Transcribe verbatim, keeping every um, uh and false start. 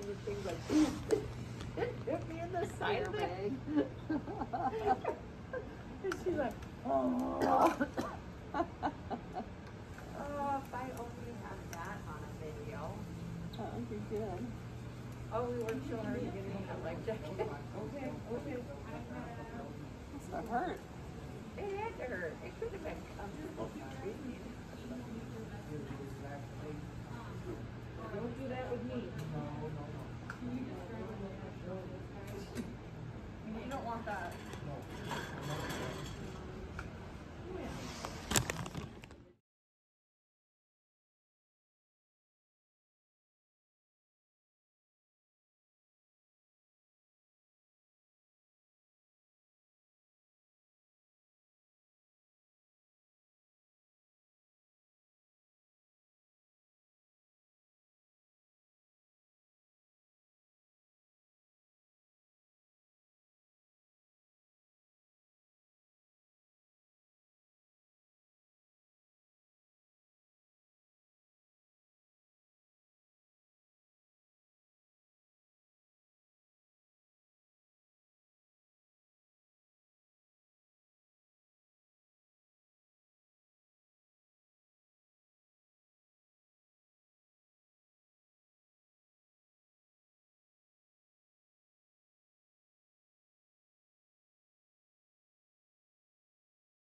the things like it hit me in the side of it. And she's like, oh. Oh, if I only had that on a video. Oh, you're good. Oh, we weren't showing her getting that life jacket. Okay, okay. Must have hurt. It had to hurt. It could have been comfortable.